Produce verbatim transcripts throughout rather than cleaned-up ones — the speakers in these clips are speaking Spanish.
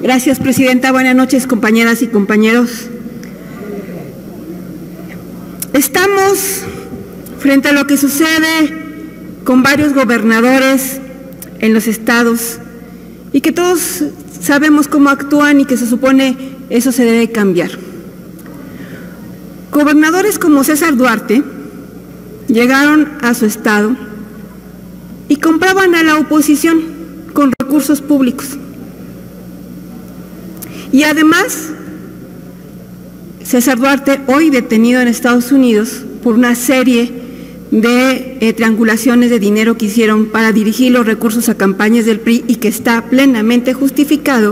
Gracias, Presidenta. Buenas noches, compañeras y compañeros. Estamos frente a lo que sucede con varios gobernadores en los estados y que todos sabemos cómo actúan y que se supone eso se debe cambiar. Gobernadores como César Duarte llegaron a su estado y compraban a la oposición con recursos públicos. Y además, César Duarte, hoy detenido en Estados Unidos por una serie de eh, triangulaciones de dinero que hicieron para dirigir los recursos a campañas del P R I y que está plenamente justificado,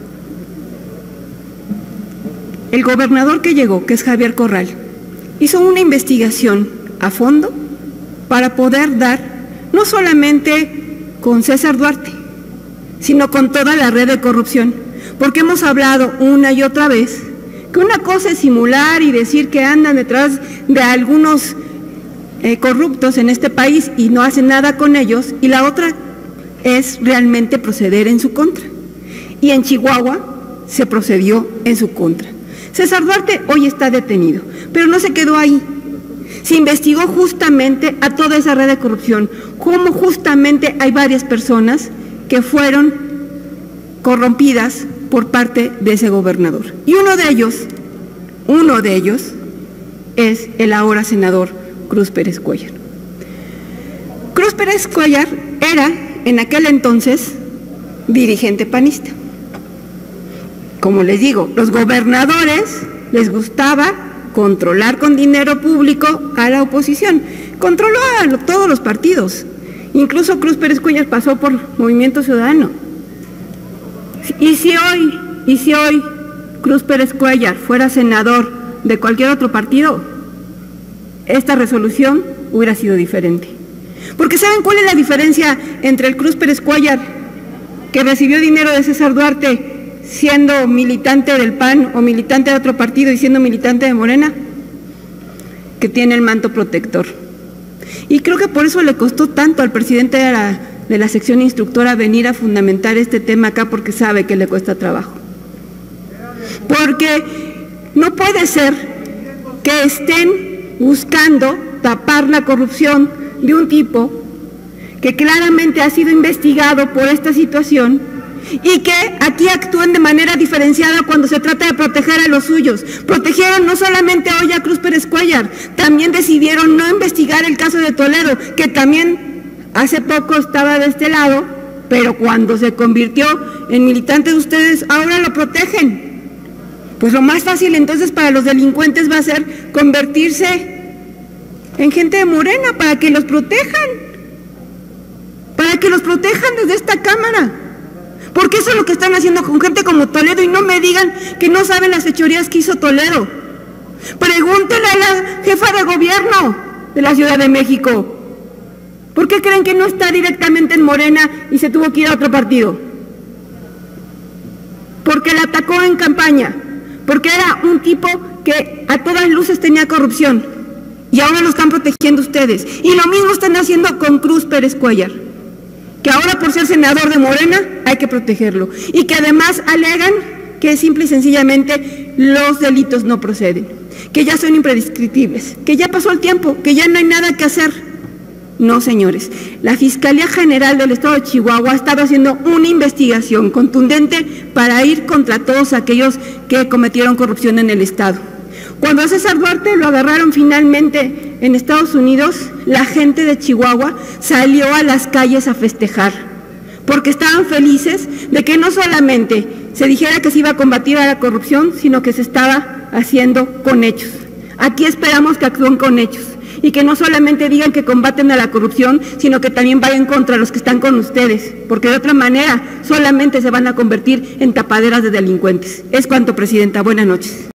el gobernador que llegó, que es Javier Corral, hizo una investigación a fondo para poder dar, no solamente con César Duarte, sino con toda la red de corrupción, porque hemos hablado una y otra vez que una cosa es simular y decir que andan detrás de algunos eh, corruptos en este país y no hacen nada con ellos, y la otra es realmente proceder en su contra. Y en Chihuahua se procedió en su contra. César Duarte hoy está detenido, pero no se quedó ahí. Se investigó justamente a toda esa red de corrupción, cómo justamente hay varias personas que fueron corrompidas por parte de ese gobernador. Y uno de ellos, uno de ellos es el ahora senador Cruz Pérez Cuéllar. Cruz Pérez Cuéllar era en aquel entonces dirigente panista. Como les digo, los gobernadores les gustaba controlar con dinero público a la oposición. Controló a todos los partidos. Incluso Cruz Pérez Cuéllar pasó por Movimiento Ciudadano. Y si hoy, y si hoy Cruz Pérez Cuéllar fuera senador de cualquier otro partido, esta resolución hubiera sido diferente. Porque ¿saben cuál es la diferencia entre el Cruz Pérez Cuéllar, que recibió dinero de César Duarte siendo militante del P A N o militante de otro partido y siendo militante de Morena? Que tiene el manto protector. Y creo que por eso le costó tanto al presidente de la de la sección instructora venir a fundamentar este tema acá, porque sabe que le cuesta trabajo. Porque no puede ser que estén buscando tapar la corrupción de un tipo que claramente ha sido investigado por esta situación y que aquí actúen de manera diferenciada cuando se trata de proteger a los suyos. Protegieron no solamente hoy a Cruz Pérez Cuéllar, también decidieron no investigar el caso de Toledo, que también hace poco estaba de este lado, pero cuando se convirtió en militante de ustedes, ahora lo protegen. Pues lo más fácil entonces para los delincuentes va a ser convertirse en gente de Morena para que los protejan, para que los protejan desde esta Cámara. Porque eso es lo que están haciendo con gente como Toledo, y no me digan que no saben las fechorías que hizo Toledo. Pregúntenle a la jefa de gobierno de la Ciudad de México. ¿Por qué creen que no está directamente en Morena y se tuvo que ir a otro partido? Porque la atacó en campaña, porque era un tipo que a todas luces tenía corrupción, y ahora lo están protegiendo ustedes. Y lo mismo están haciendo con Cruz Pérez Cuéllar, que ahora por ser senador de Morena hay que protegerlo, y que además alegan que simple y sencillamente los delitos no proceden, que ya son imprescriptibles, que ya pasó el tiempo, que ya no hay nada que hacer. No, señores, la Fiscalía General del Estado de Chihuahua ha estado haciendo una investigación contundente para ir contra todos aquellos que cometieron corrupción en el Estado. Cuando a César Duarte lo agarraron finalmente en Estados Unidos, la gente de Chihuahua salió a las calles a festejar, porque estaban felices de que no solamente se dijera que se iba a combatir a la corrupción, sino que se estaba haciendo con hechos. Aquí esperamos que actúen con hechos, y que no solamente digan que combaten a la corrupción, sino que también vayan contra los que están con ustedes, porque de otra manera solamente se van a convertir en tapaderas de delincuentes. Es cuanto, Presidenta. Buenas noches.